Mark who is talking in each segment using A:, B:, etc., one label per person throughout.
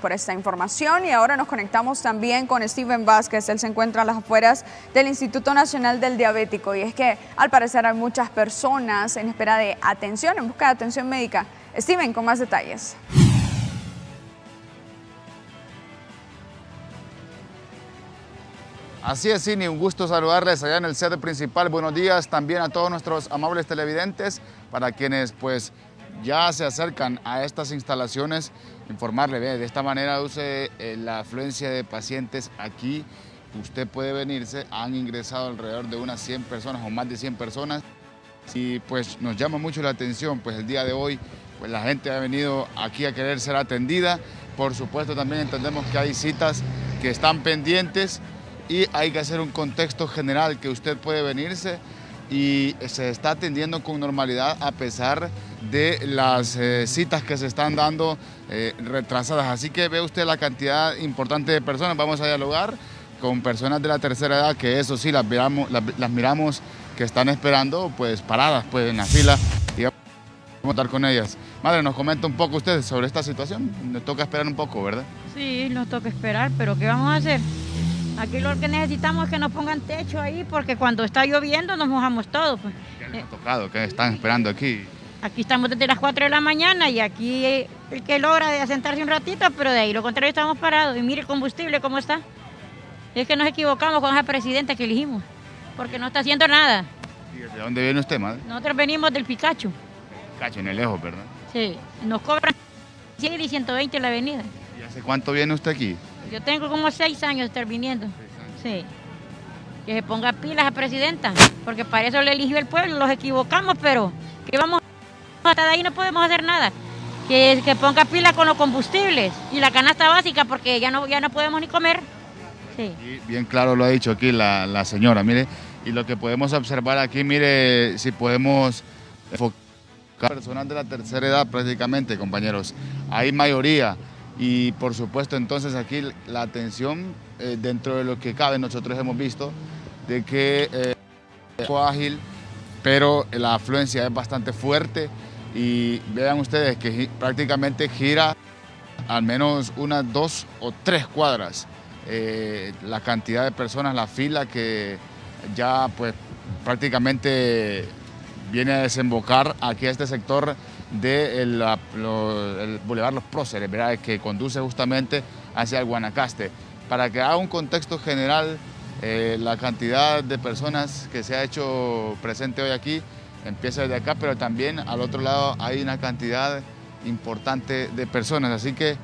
A: por esta información y ahora nos conectamos también con Steven Vázquez. Él se encuentra a las afueras del Instituto Nacional del Diabético y es que al parecer hay muchas personas en espera de atención, en busca de atención médica. Steven, con más detalles.
B: Así es, Cini, un gusto saludarles allá en el sede principal. Buenos días también a todos nuestros amables televidentes, para quienes pues ya se acercan a estas instalaciones, informarle, de esta manera use la afluencia de pacientes aquí. Usted puede venirse, han ingresado alrededor de unas 100 personas o más de 100 personas y pues nos llama mucho la atención, pues el día de hoy pues la gente ha venido aquí a querer ser atendida. Por supuesto también entendemos que hay citas que están pendientes y hay que hacer un contexto general que usted puede venirse y se está atendiendo con normalidad a pesar de las citas que se están dando retrasadas. Así que ve usted la cantidad importante de personas. Vamos a dialogar con personas de la tercera edad, que eso sí, las miramos que están esperando pues paradas pues en la fila y vamos a estar con ellas. Madre, nos comenta un poco usted sobre esta situación. Nos toca esperar un poco, ¿verdad?
C: Sí, nos toca esperar, pero ¿qué vamos a hacer? Aquí lo que necesitamos es que nos pongan techo ahí, porque cuando está lloviendo nos mojamos todos. Pues.
B: ¿Qué les ha tocado? ¿Qué están esperando aquí?
C: Aquí estamos desde las 4 de la mañana y aquí el que logra de asentarse un ratito, pero de ahí lo contrario estamos parados. Y mire el combustible cómo está. Es que nos equivocamos con esa presidenta que elegimos, porque no está haciendo nada.
B: ¿Y de dónde viene usted, madre?
C: Nosotros venimos del Picacho.
B: Picacho, en el lejos, ¿verdad?
C: Sí, nos cobran 100 y 120 la avenida.
B: ¿Y hace cuánto viene usted aquí?
C: Yo tengo como 6 años de estar viniendo. 6 años. Sí. Que se ponga pilas a presidenta, porque para eso le eligió el pueblo, los equivocamos, pero que vamos hasta de ahí no podemos hacer nada. Que ponga pilas con los combustibles y la canasta básica, porque ya no podemos ni comer. Sí.
B: Y bien claro lo ha dicho aquí la señora, mire, y lo que podemos observar aquí, mire, si podemos enfocar personas de la tercera edad prácticamente, compañeros, hay mayoría. Y por supuesto entonces aquí la atención dentro de lo que cabe, nosotros hemos visto de que es ágil, pero la afluencia es bastante fuerte y vean ustedes que prácticamente gira al menos unas 2 o 3 cuadras la cantidad de personas, la fila que ya pues prácticamente viene a desembocar aquí a este sector del Boulevard Los Próceres, ¿verdad?, que conduce justamente hacia el Guanacaste. Para que haga un contexto general, la cantidad de personas que se ha hecho presente hoy aquí empieza desde acá, pero también al otro lado hay una cantidad importante de personas, así que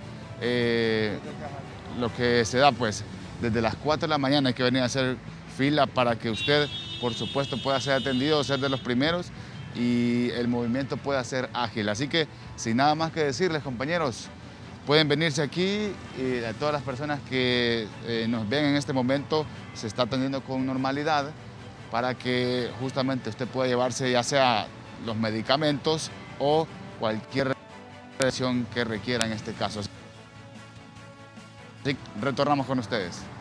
B: lo que se da pues desde las 4 de la mañana hay que venir a hacer fila para que usted por supuesto pueda ser atendido, ser de los primeros y el movimiento pueda ser ágil. Así que sin nada más que decirles, compañeros, pueden venirse aquí y a todas las personas que nos ven en este momento se está atendiendo con normalidad para que justamente usted pueda llevarse ya sea los medicamentos o cualquier atención que requiera en este caso. Así que retornamos con ustedes.